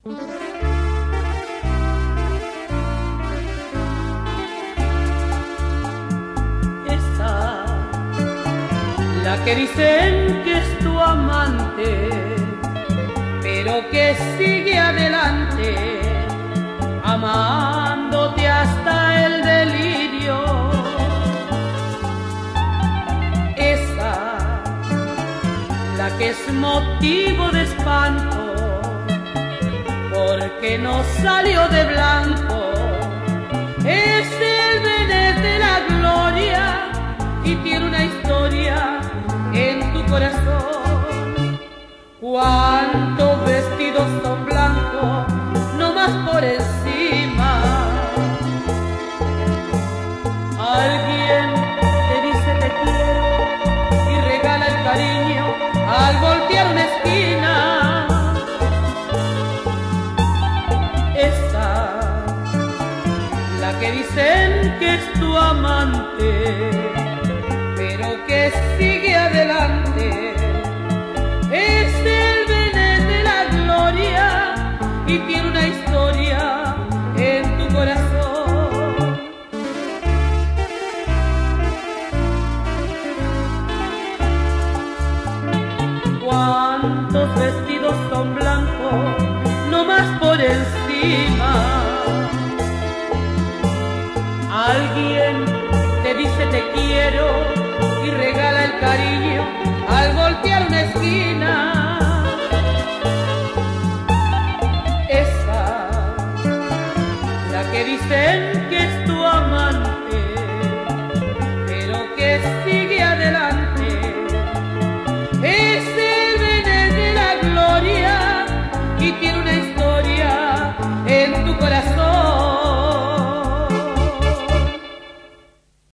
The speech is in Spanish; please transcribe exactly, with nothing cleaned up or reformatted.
Esa, la que dicen que es tu amante, pero que sigue adelante, amándote hasta el delirio. Esa, la que es motivo de espanto, porque no salió de blanco. Es el Venet de la gloria y tiene una historia en tu corazón. Cuántos vestidos son blancos, no más por encima. Alguien te dice te quiero y regala el cariño al voltear una esquina. Esa, la que dicen que es tu amante, pero que sigue adelante, es el Venet de la gloria y tiene una historia en tu corazón. Cuántos vestidos son blancos, no más por encima. Alguien te dice te quiero y regala el cariño al voltear una esquina. Esa, la que dicen que es tu amante, pero que sigue adelante, es el Venet de la gloria y tiene una historia en tu corazón.